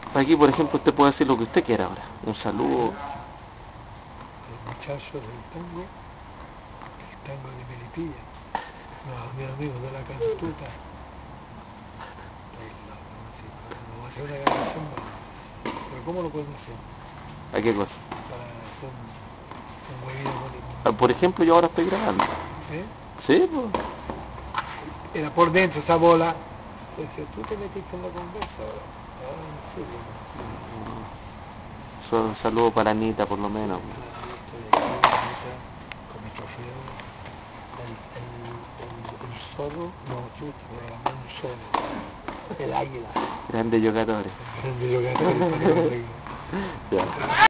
Aquí, por ejemplo, usted puede decir lo que usted quiera ahora. Un saludo. Al muchacho del tango, el tango de Melipilla, los mis amigos de la cantuta. Vamos a hacer una grabación, pero ¿cómo lo podemos hacer? ¿A qué cosa? Para hacer un huevito Ah, por ejemplo, yo ahora estoy grabando. ¿eh? Sí, pues. Era por dentro esa bola. Porque tú te metiste en la conversa ahora. Ahora en serio. Un saludo para Anita, por lo menos. Estoy aquí, con mi trofeo. El zorro, no, chucha, no, el zorro. El águila. Grandes jugadores. El grande jugador. Ya.